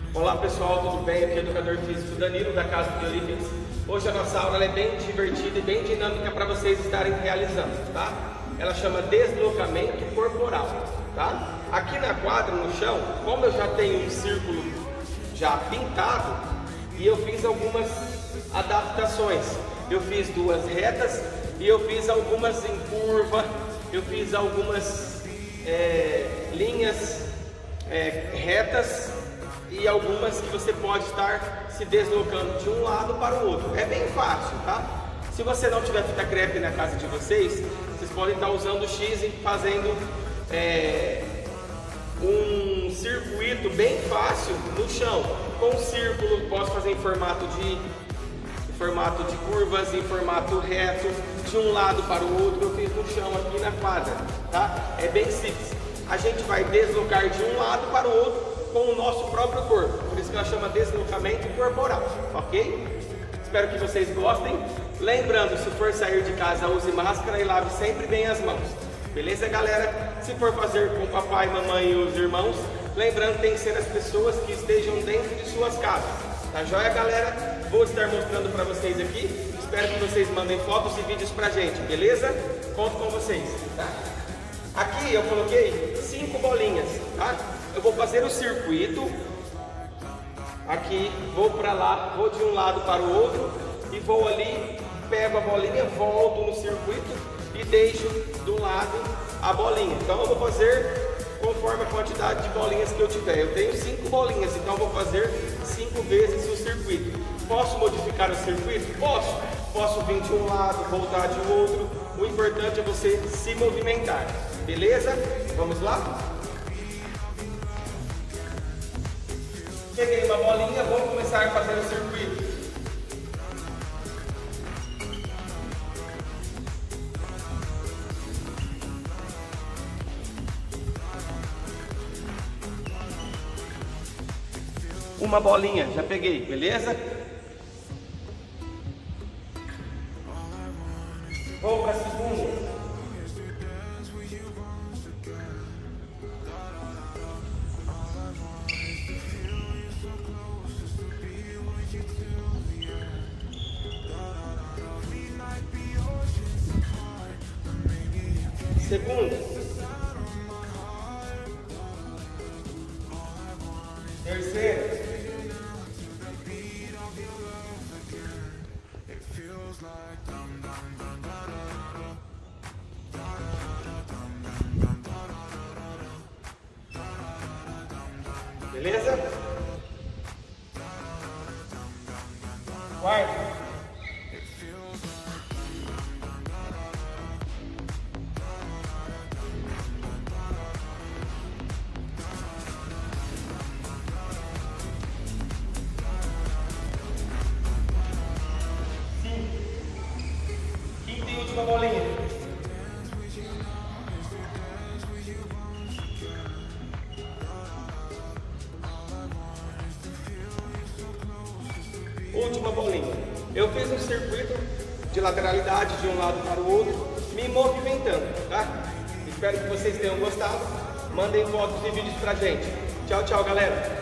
Olá pessoal, tudo bem? Aqui é o educador físico Danilo da Casa de Eurípides. Hoje a nossa aula é bem divertida e bem dinâmica para vocês estarem realizando, tá? Ela chama deslocamento corporal, tá? Aqui na quadra, no chão, como eu já tenho um círculo já pintado e eu fiz algumas adaptações. Eu fiz duas retas e eu fiz algumas em curva, eu fiz algumas linhas retas e algumas que você pode estar se deslocando de um lado para o outro. É bem fácil, tá? Se você não tiver fita crepe na casa de vocês, vocês podem estar usando o X e fazendo um circuito bem fácil no chão. Com círculo, posso fazer em formato de curvas, em formato reto, de um lado para o outro. Eu fiz no chão aqui na quadra, tá? É bem simples. A gente vai deslocar de um lado para o outro com o nosso próprio corpo, por isso que ela chama deslocamento corporal, ok? Espero que vocês gostem. Lembrando, se for sair de casa, use máscara e lave sempre bem as mãos. Beleza, galera? Se for fazer com o papai, mamãe e os irmãos, lembrando, tem que ser as pessoas que estejam dentro de suas casas. Tá joia, galera? Vou estar mostrando para vocês aqui. Espero que vocês mandem fotos e vídeos pra gente, beleza? Conto com vocês, tá? Aqui eu coloquei 5 bolinhas, tá? Eu vou fazer o circuito. Aqui, vou para lá, vou de um lado para o outro e vou ali, pego a bolinha, volto no circuito e deixo do lado a bolinha. Então eu vou fazer conforme a quantidade de bolinhas que eu tiver. Eu tenho 5 bolinhas, então eu vou fazer 5 vezes o circuito. Posso modificar o circuito? Posso. Posso vir de um lado, voltar de outro. O importante é você se movimentar. Beleza? Vamos lá? Peguei uma bolinha, vou começar a fazer o circuito. Uma bolinha, já peguei, beleza? Vou para a segunda. Segunda. Terceira. Beleza? Quarta. Quinta e última bolinha. Última bolinha. Eu fiz um circuito de lateralidade de um lado para o outro, me movimentando, tá? Espero que vocês tenham gostado. Mandem fotos e vídeos pra gente. Tchau, tchau, galera.